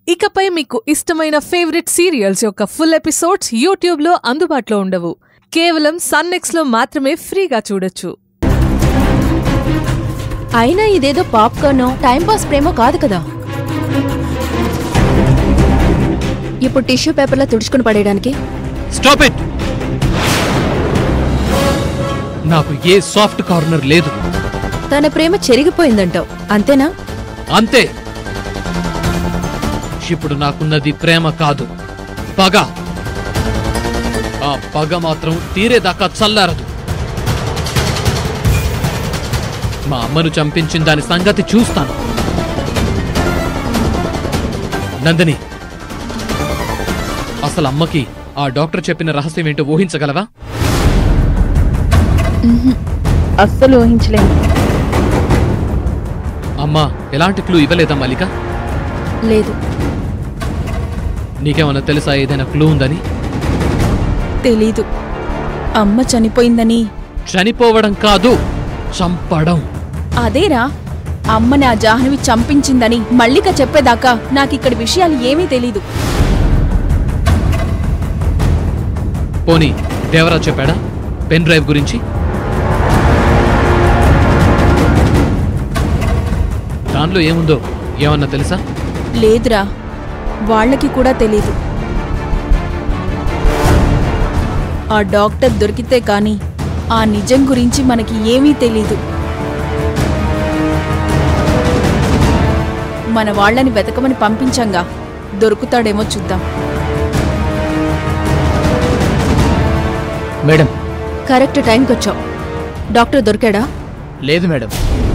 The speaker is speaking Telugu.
ఇకపై మీకు ఇష్టమైన ఫేవరెట్ సీరియల్స్ యొక్క ఫుల్ ఎపిసోడ్స్ యూట్యూబ్లో అందుబాటులో ఉండవు. కేవలం సన్నెక్స్లో మాత్రమే ఫ్రీగా చూడొచ్చు. అయినా ఇదేదో పాప్కార్నో టైంపాస్ ప్రేమో కాదు కదా. ఇప్పుడు టిష్యూ పేపర్లో తుడుచుకుని పడేయడానికి. Stop it. నాకు ఏ సాఫ్ట్ కార్నర్ లేదు. తన ప్రేమ చెరిగిపోయిందంటావు, అంతేనా? అంతే. ఇప్పుడు నాకున్నది ప్రేమ కాదు, పగ. ఆ పగ మాత్రం తీరేదాకా చల్లారదు. మా అమ్మను చంపించిన దాని సంగతి చూస్తాను. నందిని, అసలు అమ్మకి ఆ డాక్టర్ చెప్పిన రహస్యం ఏంటో ఊహించగలవా? అస్సలు ఊహించలేను. అమ్మా ఎలాంటి క్లూ ఇవ్వలేదా మల్లిక? లేదు. నీకేమన్నా తెలుసా ఏదైనా క్లూ ఉందని? తెలీదు. అమ్మ చనిపోయిందని. చనిపోవడం కాదు, చంపడం. అదేరా, అమ్మని ఆ జాహ్నవి చంపించిందని మల్లిక చెప్పేదాకా నాకిక్కడి విషయాలు ఏమీ తెలీదు. పోనీ దేవరాజ్ చెప్పాడా పెన్ డ్రైవ్ గురించి? దానిలో ఏముందో ఏమన్నా తెలుసా? లేదురా, వాళ్ళకి కూడా తెలీదు. ఆ డాక్టర్ దొరికితే కాని ఆ నిజం గురించి మనకి ఏమీ తెలీదు. మన వాళ్ళని వెతకమని పంపించంగా, దొరుకుతాడేమో చూద్దాం. మేడం, కరెక్ట్ టైంకి వచ్చావు. డాక్టర్ దొరికాడా? లేదు మేడం.